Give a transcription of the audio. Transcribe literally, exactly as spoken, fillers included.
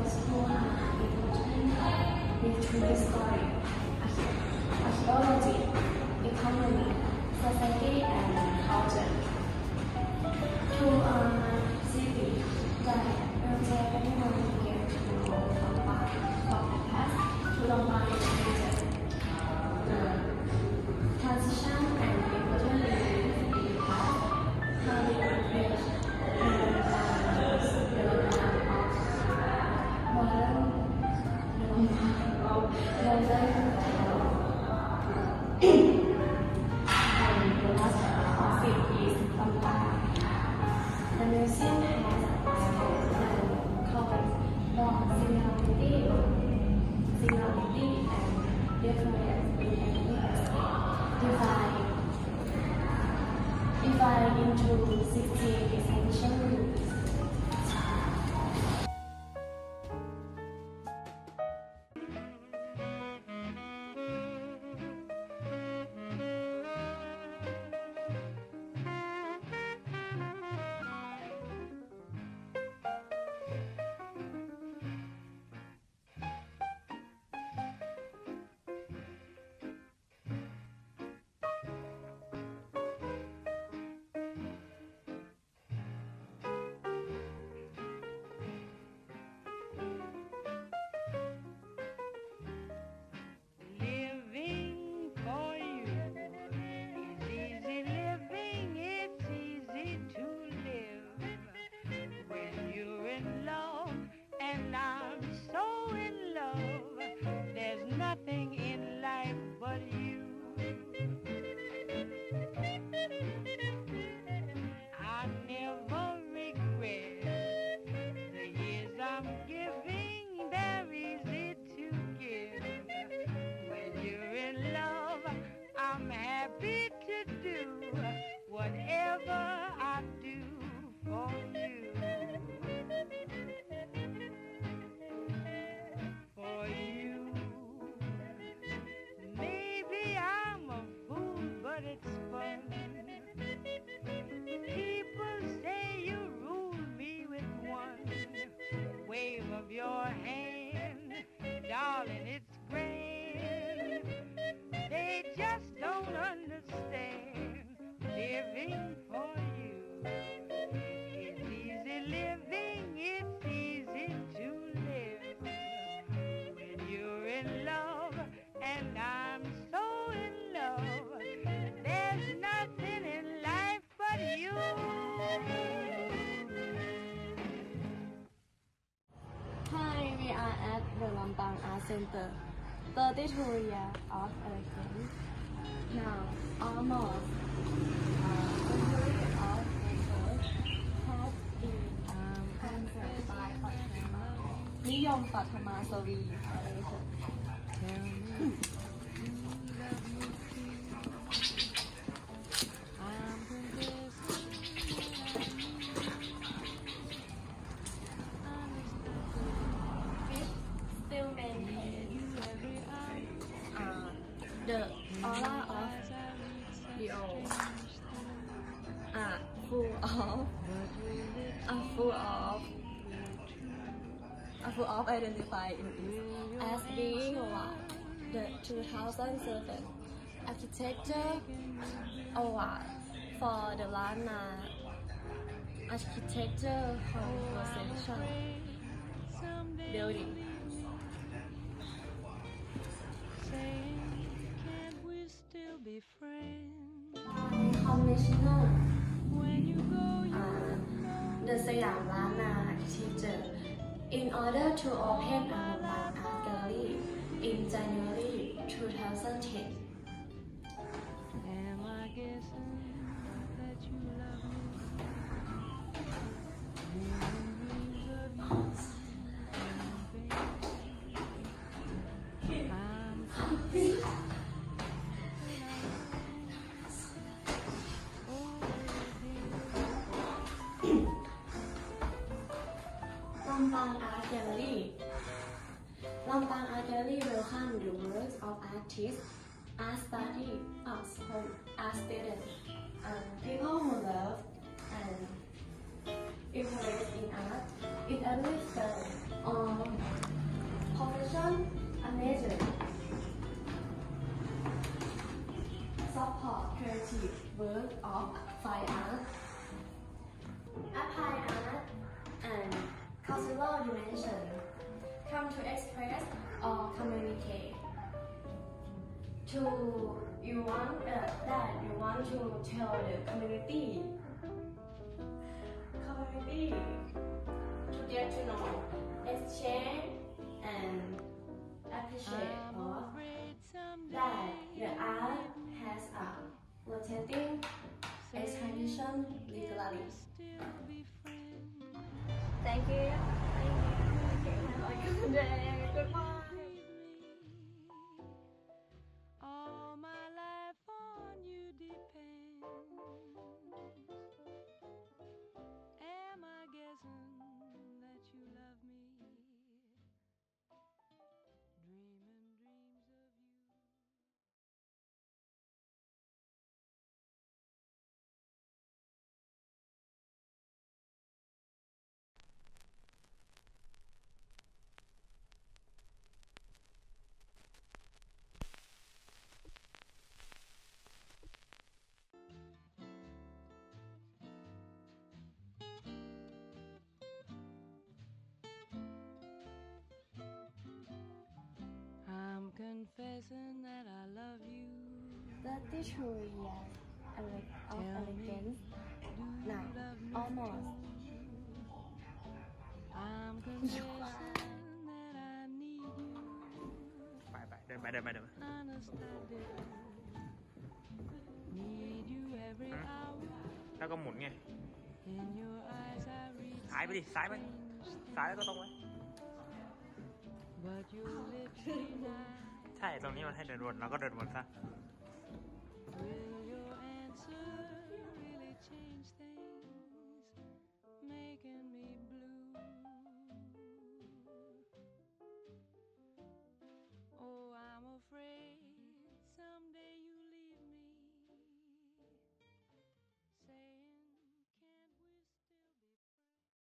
those who are important with true story, archaeology, economy, society, and culture. To our city that represent everyone here to Lombard, from the past to Lombard future. The transition and important beliefs in the past, how we approach the development of modern of modern and the last of it is Lombard. The museum has scopes and covers more similarity, similarity and difference in every aspect, divided, divided into sixteen essential groups. Your hand, darling, it's grand. They just don't understand living for you. It's easy living, it's easy to live when you're in love, and I'm so in love. There's nothing in life but you. Hi, we are at the Lombard Art Center. thirty-two years of elegance. Now, almost uh, century of research has been um, answered by Pathama. Niyom Pathama Savi Foundation. The aura of the old are full of are full of are full of identify in it as being like the two thousand seven Architecture Award for the Lana Architecture Conversation Building. Be friends. Commissioner When you go, you uh, the Siam Lana Architecture in order to open a Lombard Art Gallery in January two thousand ten. am I guessing that you love me? I'm Lombard Art Gallery. Lombard Art Gallery welcomes the works of artists, art study, art school, art students, and people who love and interest in art. It enriches on profession and nature. Support creative work of fine art, applied art, and cultural dimension come to express or communicate. To you want uh, that you want to tell the community, community to get to know, exchange, and appreciate of that the art has a rotating exhibition legally. Thank you. Thank you. Have a good day. Goodbye. All my life on you depends. Am I guessing that you love me? Dreaming dreams of you. I'm confessing that I love you. thirty-two years ele- of Tell me, elegance. do you Now, love me almost. too? I'm confessing that I need you. ไปไปเดินไปเดินไปเดินไป Honest, I do. Need you every hour. แล้วก็หมุนไง In your eyes, I read ซ้ายไปดิ ซ้ายไป ซ้ายแล้วก็ตรงไป but your lips deny. ใช่ ตรงนี้มันให้เดินวนเราก็เดินวนซะ Will